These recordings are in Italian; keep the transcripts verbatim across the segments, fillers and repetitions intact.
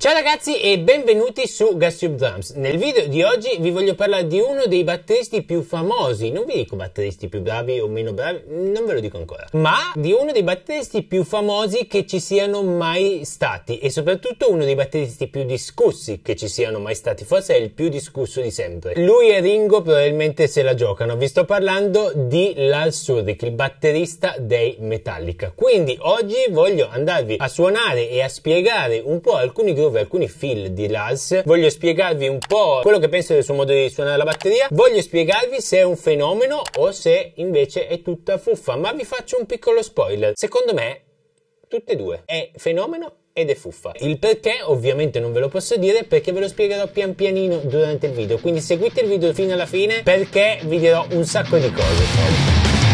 Ciao ragazzi e benvenuti su Gastube Drums. Nel video di oggi vi voglio parlare di uno dei batteristi più famosi, non vi dico batteristi più bravi o meno bravi, non ve lo dico ancora, ma di uno dei batteristi più famosi che ci siano mai stati e soprattutto uno dei batteristi più discussi che ci siano mai stati, forse è il più discusso di sempre. Lui e Ringo probabilmente se la giocano, vi sto parlando di Lars Ulrich, il batterista dei Metallica. Quindi oggi voglio andarvi a suonare e a spiegare un po' alcuni groove, alcuni feel di Lars, voglio spiegarvi un po' quello che penso del suo modo di suonare la batteria, voglio spiegarvi se è un fenomeno o se invece è tutta fuffa, ma vi faccio un piccolo spoiler. Secondo me tutte e due, è fenomeno ed è fuffa. Il perché ovviamente non ve lo posso dire perché ve lo spiegherò pian pianino durante il video, quindi seguite il video fino alla fine perché vi dirò un sacco di cose.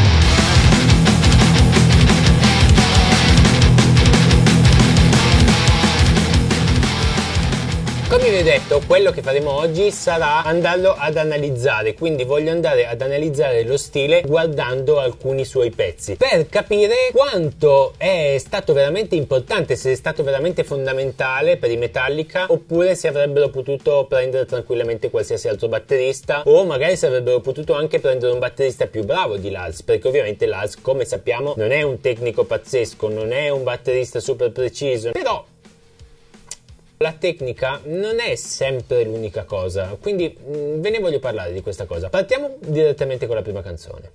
Come vi ho detto, quello che faremo oggi sarà andarlo ad analizzare, quindi voglio andare ad analizzare lo stile guardando alcuni suoi pezzi per capire quanto è stato veramente importante, se è stato veramente fondamentale per i Metallica oppure se avrebbero potuto prendere tranquillamente qualsiasi altro batterista o magari se avrebbero potuto anche prendere un batterista più bravo di Lars, perché ovviamente Lars, come sappiamo, non è un tecnico pazzesco, non è un batterista super preciso, però la tecnica non è sempre l'unica cosa, quindi mh, ve ne voglio parlare di questa cosa. Partiamo direttamente con la prima canzone.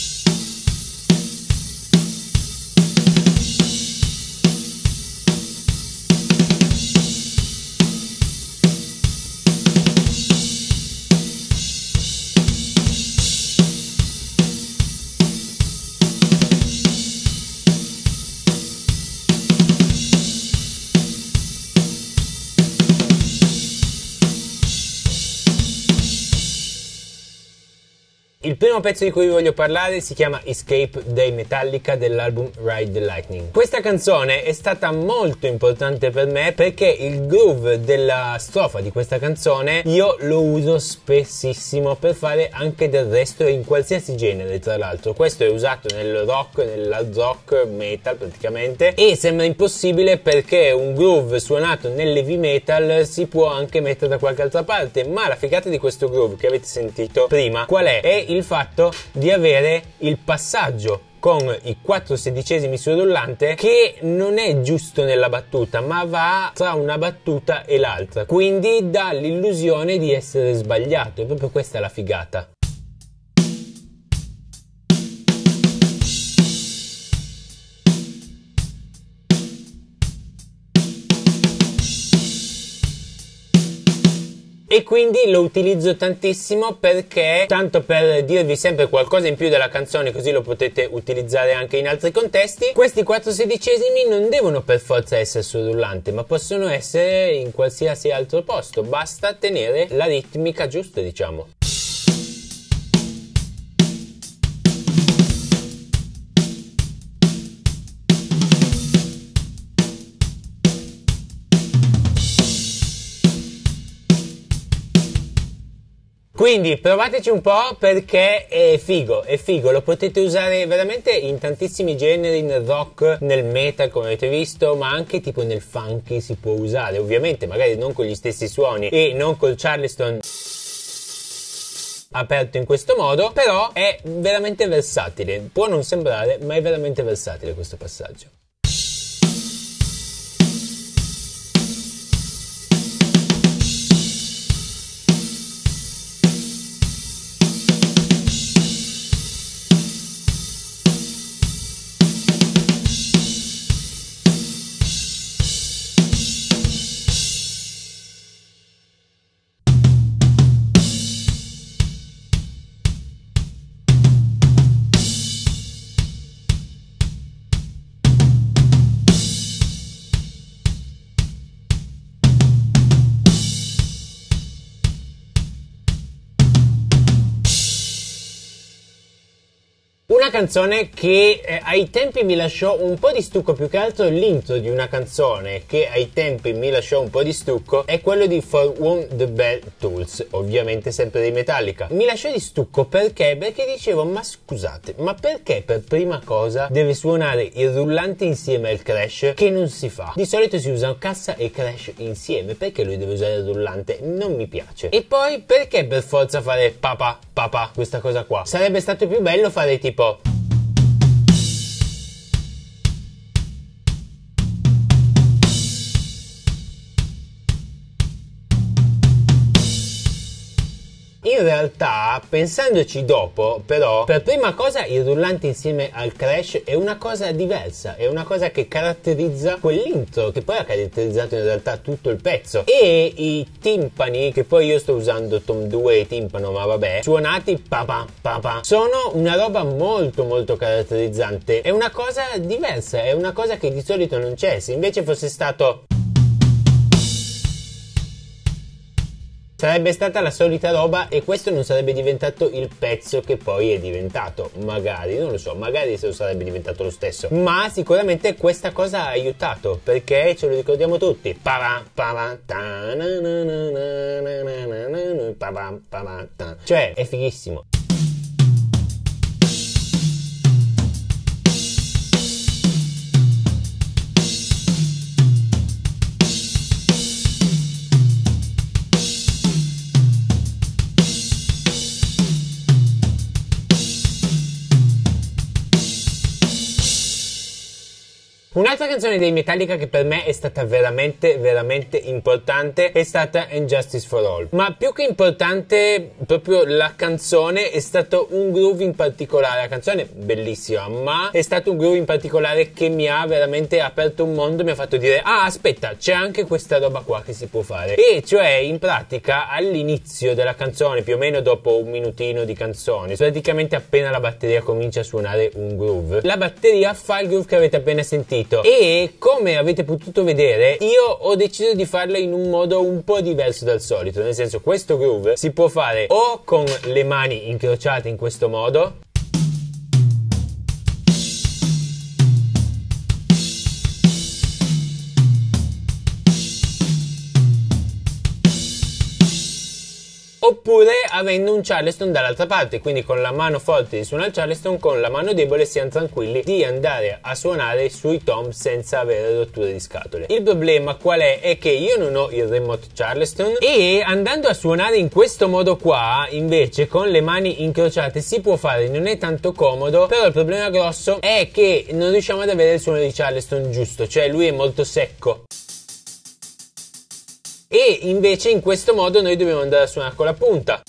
Il primo pezzo di cui vi voglio parlare si chiama Escape dei Metallica dell'album Ride the Lightning. Questa canzone è stata molto importante per me perché il groove della strofa di questa canzone io lo uso spessissimo per fare anche del resto in qualsiasi genere, tra l'altro. Questo è usato nel rock, nell'hard rock, metal praticamente, e sembra impossibile perché un groove suonato nell'heavy metal si può anche mettere da qualche altra parte, ma la figata di questo groove che avete sentito prima qual è? È il fatto di avere il passaggio con i quattro sedicesimi sul rullante che non è giusto nella battuta ma va tra una battuta e l'altra, quindi dà l'illusione di essere sbagliato, e proprio questa è la figata. E quindi lo utilizzo tantissimo perché, tanto per dirvi sempre qualcosa in più della canzone così lo potete utilizzare anche in altri contesti, questi quattro sedicesimi non devono per forza essere sul rullante ma possono essere in qualsiasi altro posto, basta tenere la ritmica giusta, diciamo. Quindi provateci un po' perché è figo, è figo, lo potete usare veramente in tantissimi generi, nel rock, nel metal come avete visto, ma anche tipo nel funky si può usare, ovviamente magari non con gli stessi suoni e non col Charleston aperto in questo modo, però è veramente versatile, può non sembrare ma è veramente versatile questo passaggio. Una canzone che eh, ai tempi mi lasciò un po' di stucco, più che altro l'intro di una canzone che ai tempi mi lasciò un po' di stucco è quello di For Whom the Bell Tolls, ovviamente sempre dei Metallica. Mi lasciò di stucco perché? Perché dicevo, ma scusate, ma perché per prima cosa deve suonare il rullante insieme al crash, che non si fa? Di solito si usano cassa e crash insieme, perché lui deve usare il rullante? Non mi piace. E poi perché per forza fare papà papà questa cosa qua? Sarebbe stato più bello fare tipo in realtà, pensandoci dopo, però, per prima cosa il rullante insieme al crash è una cosa diversa, è una cosa che caratterizza quell'intro, che poi ha caratterizzato in realtà tutto il pezzo. E i timpani, che poi io sto usando Tom due e timpano, ma vabbè, suonati papà papà, sono una roba molto molto caratterizzante, è una cosa diversa, è una cosa che di solito non c'è. Se invece fosse stato... sarebbe stata la solita roba e questo non sarebbe diventato il pezzo che poi è diventato. Magari, non lo so, magari se lo sarebbe diventato lo stesso. Ma sicuramente questa cosa ha aiutato, perché ce lo ricordiamo tutti. Cioè, è fighissimo. Un'altra canzone dei Metallica che per me è stata veramente veramente importante è stata And Justice for All. Ma più che importante proprio la canzone, è stato un groove in particolare. La canzone è bellissima, ma è stato un groove in particolare che mi ha veramente aperto un mondo, mi ha fatto dire ah aspetta, c'è anche questa roba qua che si può fare. E cioè in pratica all'inizio della canzone, più o meno dopo un minutino di canzone, praticamente appena la batteria comincia a suonare un groove, la batteria fa il groove che avete appena sentito. E come avete potuto vedere, io ho deciso di farlo in un modo un po' diverso dal solito, nel senso, questo groove si può fare o con le mani incrociate in questo modo, oppure avendo un Charleston dall'altra parte, quindi con la mano forte di suonare il Charleston, con la mano debole siamo tranquilli di andare a suonare sui tom senza avere rotture di scatole. Il problema qual è? È che io non ho il remote Charleston e andando a suonare in questo modo qua, invece con le mani incrociate si può fare, non è tanto comodo, però il problema grosso è che non riusciamo ad avere il suono di Charleston giusto, cioè lui è molto secco. E invece in questo modo noi dobbiamo andare a suonare con la punta.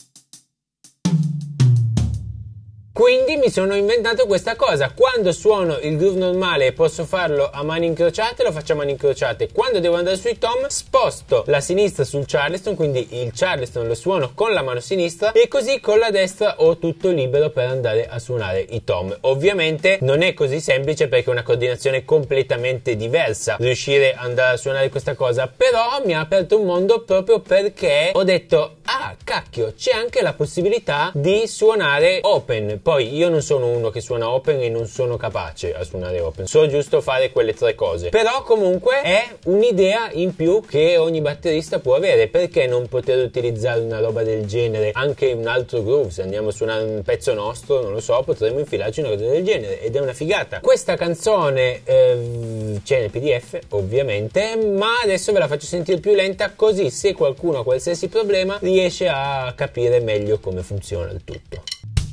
Quindi mi sono inventato questa cosa: quando suono il groove normale e posso farlo a mani incrociate, lo faccio a mani incrociate. Quando devo andare sui tom, sposto la sinistra sul Charleston, quindi il Charleston lo suono con la mano sinistra e così con la destra ho tutto libero per andare a suonare i tom. Ovviamente non è così semplice perché è una coordinazione completamente diversa riuscire ad andare a suonare questa cosa, però mi ha aperto un mondo proprio perché ho detto ah cacchio, c'è anche la possibilità di suonare open. Poi io non sono uno che suona open e non sono capace a suonare open, so giusto fare quelle tre cose, però comunque è un'idea in più che ogni batterista può avere. Perché non poter utilizzare una roba del genere anche in un altro groove? Se andiamo a suonare un pezzo nostro, non lo so, potremmo infilarci una cosa del genere ed è una figata. Questa canzone eh, c'è nel P D F ovviamente, ma adesso ve la faccio sentire più lenta, così se qualcuno ha qualsiasi problema riesce a capire meglio come funziona il tutto.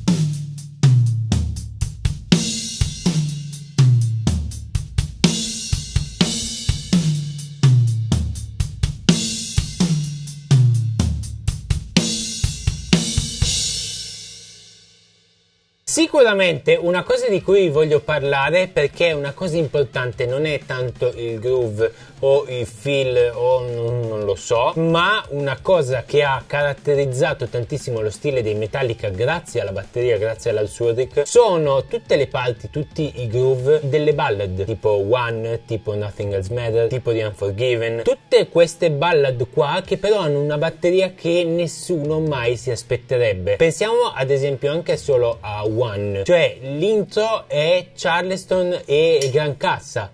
Sicuramente una cosa di cui voglio parlare, perché è una cosa importante, non è tanto il groove o il feel o non, non lo so, ma una cosa che ha caratterizzato tantissimo lo stile dei Metallica grazie alla batteria, grazie all'Alsuric, sono tutte le parti, tutti i groove delle ballad, tipo One, tipo Nothing Else Matters, tipo The Unforgiven, tutte queste ballad qua che però hanno una batteria che nessuno mai si aspetterebbe. Pensiamo ad esempio anche solo a One, One, cioè l'intro è Charleston e Gran Cassa.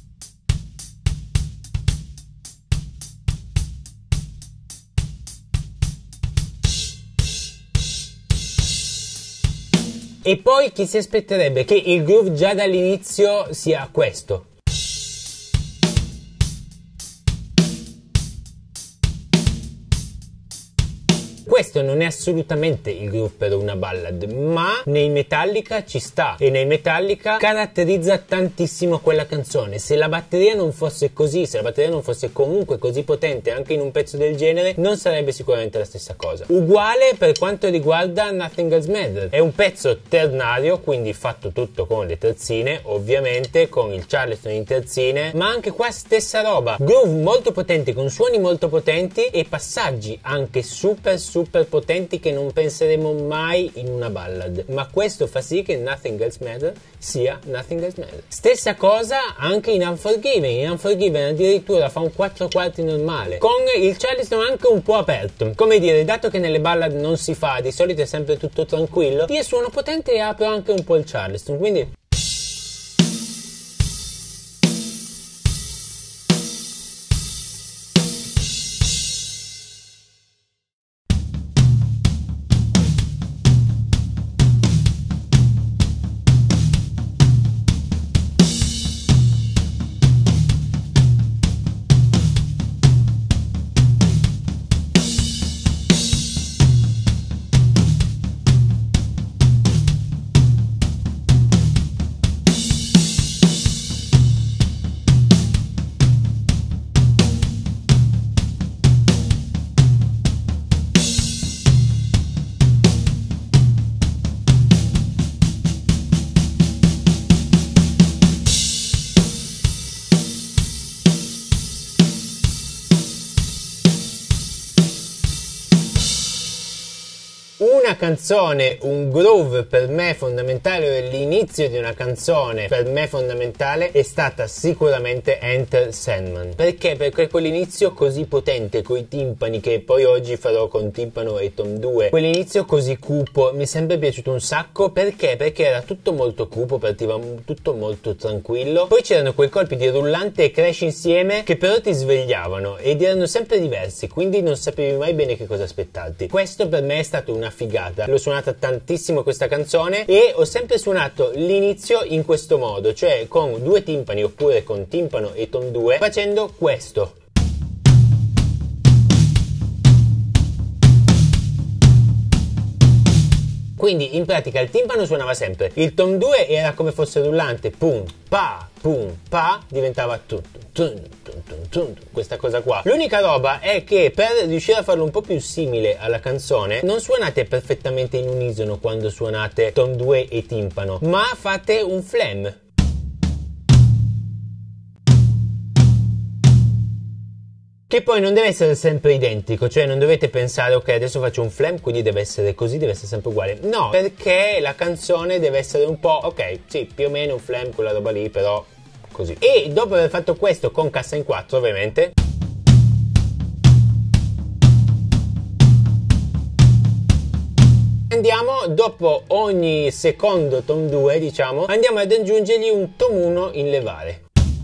E poi chi si aspetterebbe che il groove già dall'inizio sia questo? Questo non è assolutamente il groove per una ballad, ma nei Metallica ci sta, e nei Metallica caratterizza tantissimo quella canzone. Se la batteria non fosse così, se la batteria non fosse comunque così potente anche in un pezzo del genere, non sarebbe sicuramente la stessa cosa. Uguale per quanto riguarda Nothing Else Matters. È un pezzo ternario, quindi fatto tutto con le terzine, ovviamente con il Charleston in terzine, ma anche qua stessa roba. Groove molto potenti con suoni molto potenti e passaggi anche super super super potenti che non penseremo mai in una ballad, ma questo fa sì che Nothing Else Matters sia Nothing Else Matters. Stessa cosa anche in Unforgiven. In Unforgiven addirittura fa un quattro quarti normale, con il Charleston anche un po' aperto, come dire, dato che nelle ballad non si fa, di solito è sempre tutto tranquillo, io suono potente e apro anche un po' il Charleston, quindi una canzone, un groove per me fondamentale, l'inizio di una canzone per me fondamentale è stata sicuramente Enter Sandman. Perché? Perché quell'inizio così potente, coi timpani, che poi oggi farò con timpano e tom due, quell'inizio così cupo mi è sempre piaciuto un sacco. Perché? Perché era tutto molto cupo, partiva tutto molto tranquillo, poi c'erano quei colpi di rullante e crash insieme che però ti svegliavano ed erano sempre diversi, quindi non sapevi mai bene che cosa aspettarti. Questo per me è stato una figata. L'ho suonata tantissimo questa canzone e ho sempre suonato l'inizio in questo modo, cioè con due timpani oppure con timpano e tom due, facendo questo. Quindi in pratica il timpano suonava sempre, il tom due era come fosse rullante, pum, pa, pum, pa, diventava tutto. Questa cosa qua. L'unica roba è che per riuscire a farlo un po' più simile alla canzone non suonate perfettamente in unisono quando suonate tom due e timpano, ma fate un flam. Che poi non deve essere sempre identico, cioè non dovete pensare ok adesso faccio un flam quindi deve essere così, deve essere sempre uguale. No, perché la canzone deve essere un po' ok, sì, più o meno un flam, quella roba lì, però così. E dopo aver fatto questo con cassa in quattro ovviamente, andiamo, dopo ogni secondo tom due diciamo, andiamo ad aggiungergli un tom uno in levare.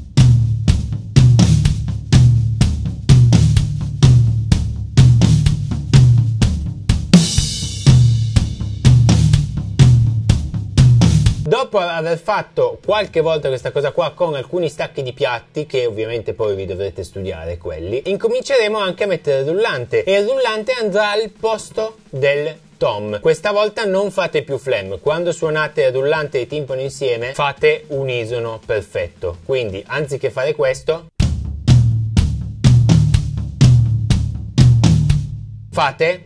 Dopo aver fatto qualche volta questa cosa qua con alcuni stacchi di piatti, che ovviamente poi vi dovrete studiare quelli, incominceremo anche a mettere il rullante, e il rullante andrà al posto del tom. Questa volta non fate più flam, quando suonate rullante e timpano insieme fate unisono perfetto, quindi anziché fare questo fate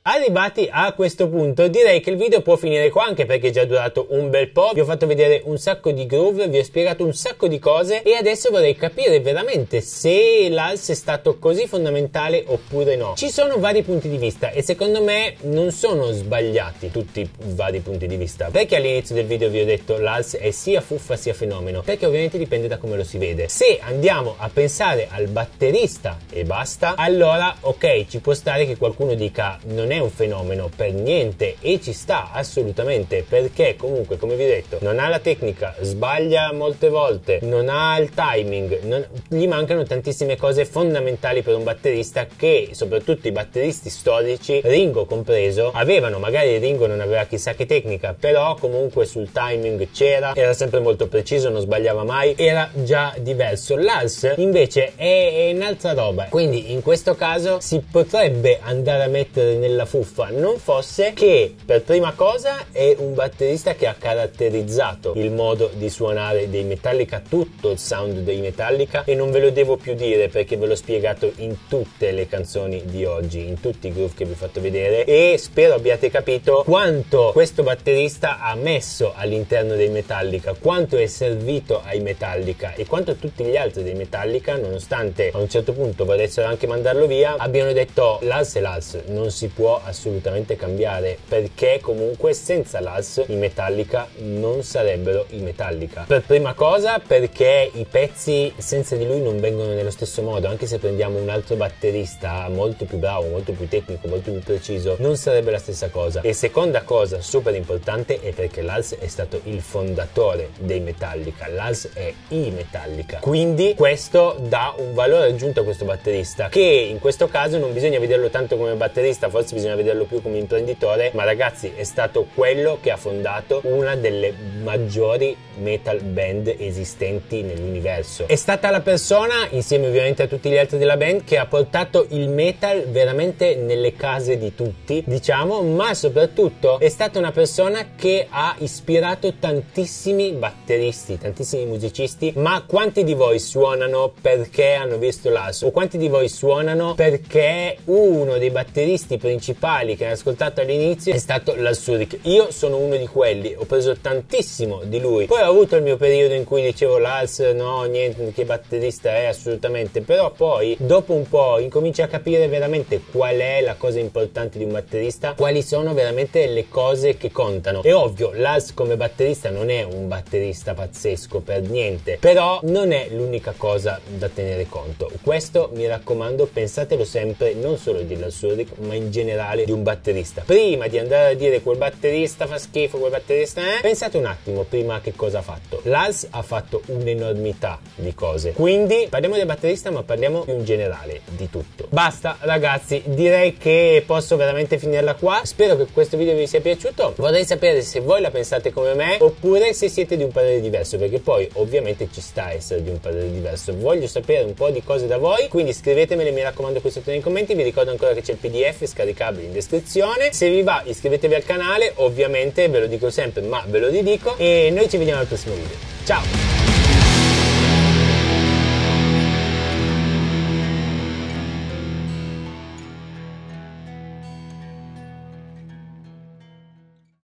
Arrivati a questo punto direi che il video può finire qua, anche perché è già durato un bel po'. Vi ho fatto vedere un sacco di groove, vi ho spiegato un sacco di cose e adesso vorrei capire veramente se l'A L S è stato così fondamentale oppure no. Ci sono vari punti di vista e secondo me non sono sbagliati tutti i vari punti di vista, perché all'inizio del video vi ho detto l'A L S è sia fuffa sia fenomeno, perché ovviamente dipende da come lo si vede. Se andiamo a pensare al batterista e basta, allora ok, ci può stare che qualcuno dica non è un fenomeno per niente, e ci sta assolutamente, perché comunque, come vi ho detto, non ha la tecnica, sbaglia molte volte, non ha il timing, non, gli mancano tantissime cose fondamentali per un batterista, che soprattutto i batteristi storici, Ringo compreso, avevano. Magari Ringo non aveva chissà che tecnica, però comunque sul timing c'era, era sempre molto preciso, non sbagliava mai, era già diverso. L'A L S invece è, è un'altra roba, quindi in questo caso si potrebbe andare a mettere nella fuffa, non fosse che per prima cosa è un batterista che ha caratterizzato il modo di suonare dei Metallica, tutto il sound dei Metallica, e non ve lo devo più dire perché ve l'ho spiegato in tutte le canzoni di oggi, in tutti i groove che vi ho fatto vedere, e spero abbiate capito quanto questo batterista ha messo all'interno dei Metallica, quanto è servito ai Metallica e quanto tutti gli altri dei Metallica, nonostante a un certo punto volessero anche mandarlo via, abbiano detto l'A L S è l'A L S, non si può assolutamente cambiare, perché comunque senza l'A L S i Metallica non sarebbero i Metallica. Per prima cosa perché i pezzi senza di lui non vengono nello stesso modo, anche se prendiamo un altro batterista molto più bravo, molto più tecnico, molto più preciso, non sarebbe la stessa cosa. E seconda cosa super importante è perché l'A L S è stato il fondatore dei Metallica, l'A L S è i Metallica, quindi questo dà un valore aggiunto a questo batterista, che in questo caso non bisogna vederlo tanto come batterista, forse bisogna vederlo più come imprenditore, ma ragazzi è stato quello che ha fondato una delle maggiori metal band esistenti nell'universo. È stata la persona, insieme ovviamente a tutti gli altri della band, che ha portato il metal veramente nelle case di tutti, diciamo, ma soprattutto è stata una persona che ha ispirato tantissimi batteristi, tantissimi musicisti. Ma quanti di voi suonano perché hanno visto l'A L S? O quanti di voi suonano perché uno dei batteristi principali che hanno ascoltato all'inizio è stato Lars Ulrich? Io sono uno di quelli, ho preso tantissimo di lui. Poi ho avuto il mio periodo in cui dicevo l'A L S no, niente, che batterista è assolutamente, però poi dopo un po' incominci a capire veramente qual è la cosa importante di un batterista, quali sono veramente le cose che contano. È ovvio, l'A L S come batterista non è un batterista pazzesco per niente, però non è l'unica cosa da tenere conto. Questo mi raccomando, pensatelo sempre, non solo di Lars Ulrich ma in generale di un batterista. Prima di andare a dire quel batterista fa schifo, quel batterista è, pensate un attimo prima che cosa ha fatto. L'A L S ha fatto un'enormità di cose, quindi parliamo del batterista ma parliamo più in generale di tutto. Basta ragazzi, direi che posso veramente finirla qua. Spero che questo video vi sia piaciuto. Vorrei sapere se voi la pensate come me oppure se siete di un parere diverso, perché poi ovviamente ci sta a essere di un parere diverso. Voglio sapere un po' di cose da voi, quindi scrivetemele, mi raccomando, qui sotto nei commenti. Vi ricordo ancora che c'è il P D F scaricabile in descrizione. Se vi va iscrivetevi al canale, ovviamente ve lo dico sempre ma ve lo ridico, e noi ci vediamo al prossimo video. Ciao!